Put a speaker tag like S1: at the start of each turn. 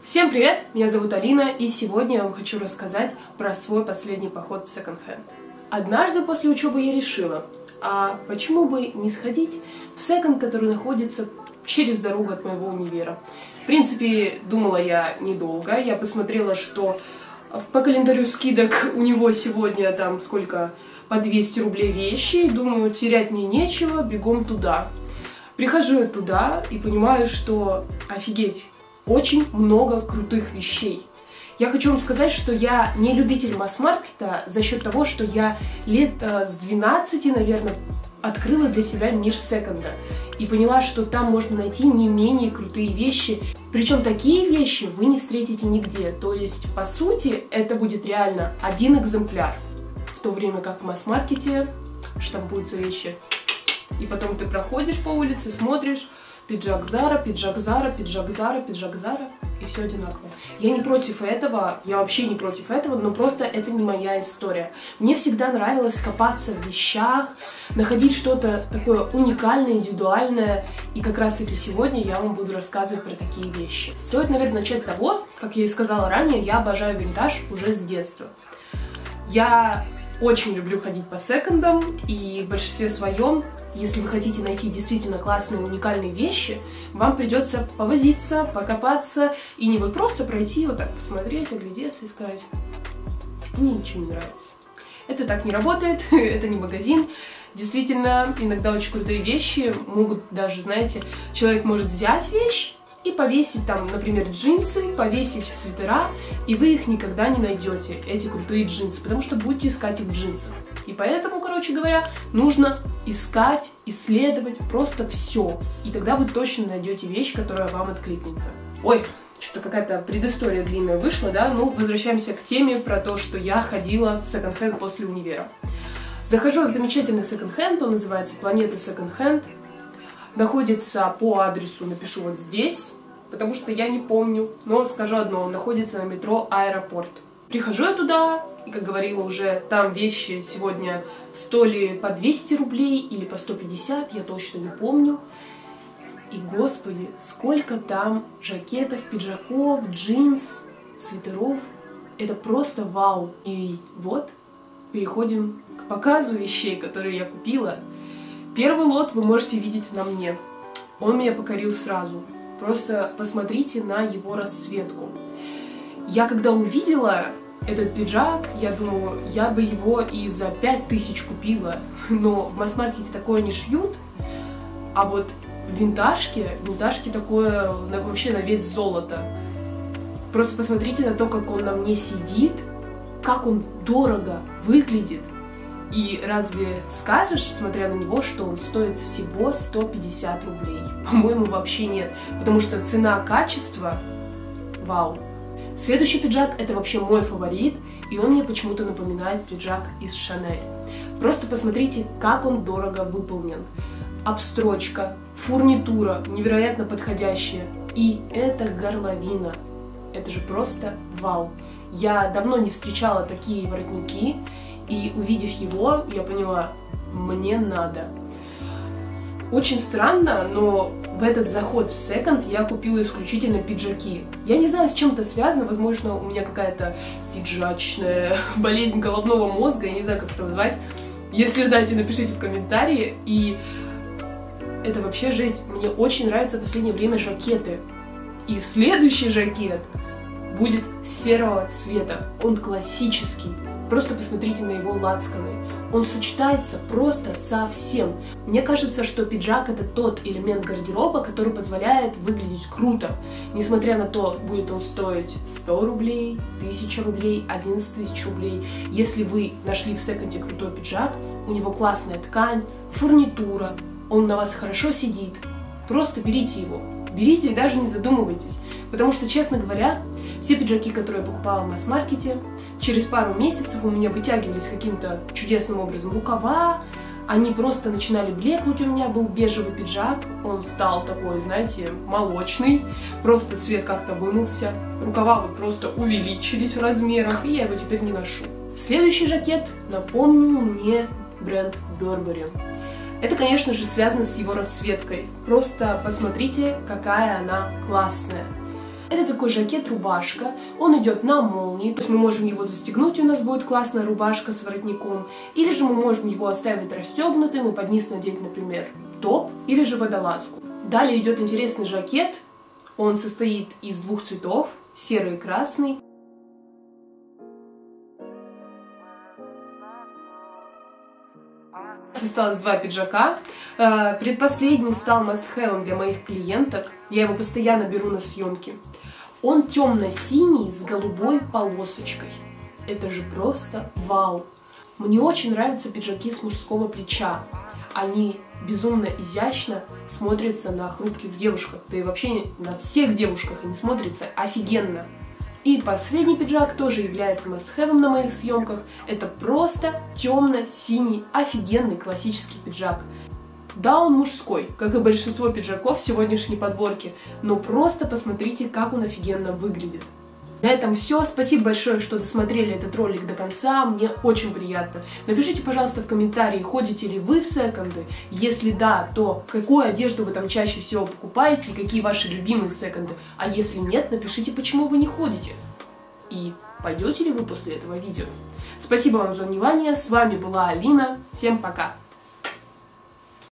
S1: Всем привет! Меня зовут Алина, и сегодня я вам хочу рассказать про свой последний поход в секонд-хенд. Однажды после учебы я решила, а почему бы не сходить в секонд, который находится через дорогу от моего универа. В принципе, думала я недолго, я посмотрела, что по календарю скидок у него сегодня там сколько, по 200 рублей вещи, и думаю, терять мне нечего, бегом туда. Прихожу я туда и понимаю, что офигеть, очень много крутых вещей. Я хочу вам сказать, что я не любитель масс-маркета за счет того, что я лет с 12, наверное, открыла для себя мир секонда. И поняла, что там можно найти не менее крутые вещи. Причем такие вещи вы не встретите нигде. То есть, по сути, это будет реально один экземпляр. В то время как в масс-маркете штампуются вещи. И потом ты проходишь по улице, смотришь, пиджак Зара, пиджак Зара, пиджак Зара, пиджак Зара, и все одинаково. Я не против этого, я вообще не против этого, но просто это не моя история. Мне всегда нравилось копаться в вещах, находить что-то такое уникальное, индивидуальное, и как раз таки сегодня я вам буду рассказывать про такие вещи. Стоит, наверное, начать с того, как я и сказала ранее, я обожаю винтаж уже с детства. Я очень люблю ходить по секондам, и в большинстве своем, если вы хотите найти действительно классные, уникальные вещи, вам придется повозиться, покопаться, и не вот просто пройти, вот так посмотреть, оглядеться и сказать, мне ничего не нравится. Это так не работает, это не магазин. Действительно, иногда очень крутые вещи могут даже, знаете, человек может взять вещь и повесить там, например, джинсы, повесить в свитера, и вы их никогда не найдете, эти крутые джинсы, потому что будете искать их в джинсах. И поэтому, короче говоря, нужно искать, исследовать просто все, и тогда вы точно найдете вещь, которая вам откликнется. Ой, что-то какая-то предыстория длинная вышла, да? Ну, возвращаемся к теме про то, что я ходила в секонд-хенд после универа. Захожу в замечательный секонд-хенд, он называется Планета Секонд-хенд. Находится по адресу, напишу вот здесь, потому что я не помню, но скажу одно, он находится на метро Аэропорт. Прихожу я туда, и, как говорила уже, там вещи сегодня стоили по 200 рублей или по 150, я точно не помню. И, господи, сколько там жакетов, пиджаков, джинс, свитеров. Это просто вау. И вот, переходим к показу вещей, которые я купила. Первый лот вы можете видеть на мне. Он меня покорил сразу. Просто посмотрите на его расцветку. Я когда увидела этот пиджак, я думаю, я бы его и за 5000 купила. Но в масс-маркете такое не шьют. А вот в винтажке такое вообще на вес золота. Просто посмотрите на то, как он на мне сидит, как он дорого выглядит. И разве скажешь, смотря на него, что он стоит всего 150 рублей? По-моему, вообще нет. Потому что цена-качество – вау. Следующий пиджак – это вообще мой фаворит, и он мне почему-то напоминает пиджак из Шанель. Просто посмотрите, как он дорого выполнен. Обстрочка, фурнитура невероятно подходящая. И это горловина. Это же просто вау. Я давно не встречала такие воротники, и увидев его, я поняла, мне надо. Очень странно, но в этот заход в секонд я купила исключительно пиджаки. Я не знаю, с чем это связано, возможно, у меня какая-то пиджачная болезнь головного мозга, я не знаю, как это назвать. Если знаете, напишите в комментарии. И это вообще жесть. Мне очень нравятся в последнее время жакеты. И следующий жакет будет серого цвета. Он классический. Просто посмотрите на его лацканы. Он сочетается просто со всем. Мне кажется, что пиджак — это тот элемент гардероба, который позволяет выглядеть круто. Несмотря на то, будет он стоить 100 рублей, 1000 рублей, 11 тысяч рублей. Если вы нашли в секонде крутой пиджак, у него классная ткань, фурнитура, он на вас хорошо сидит, просто берите его. Берите и даже не задумывайтесь. Потому что, честно говоря, все пиджаки, которые я покупала в масс-маркете, через пару месяцев у меня вытягивались каким-то чудесным образом рукава, они просто начинали блекнуть. У меня был бежевый пиджак, он стал такой, знаете, молочный, просто цвет как-то вымылся, рукава вот просто увеличились в размерах, и я его теперь не ношу. Следующий жакет напомнил мне бренд Burberry. Это, конечно же, связано с его расцветкой. Просто посмотрите, какая она классная. Это такой жакет-рубашка, он идет на молнии, то есть мы можем его застегнуть, у нас будет классная рубашка с воротником, или же мы можем его оставить расстегнутым и под низ надеть, например, топ или же водолазку. Далее идет интересный жакет, он состоит из двух цветов, серый и красный. Осталось два пиджака. Предпоследний стал must-have для моих клиенток. Я его постоянно беру на съемки. Он темно-синий с голубой полосочкой. Это же просто вау! Мне очень нравятся пиджаки с мужского плеча. Они безумно изящно смотрятся на хрупких девушках. Да и вообще на всех девушках они смотрятся офигенно. И последний пиджак тоже является must-have на моих съемках. Это просто темно-синий, офигенный классический пиджак. Да, он мужской, как и большинство пиджаков в сегодняшней подборке, но просто посмотрите, как он офигенно выглядит. На этом все. Спасибо большое, что досмотрели этот ролик до конца. Мне очень приятно. Напишите, пожалуйста, в комментарии, ходите ли вы в секонды. Если да, то какую одежду вы там чаще всего покупаете и какие ваши любимые секонды. А если нет, напишите, почему вы не ходите. И пойдете ли вы после этого видео. Спасибо вам за внимание. С вами была Алина. Всем пока.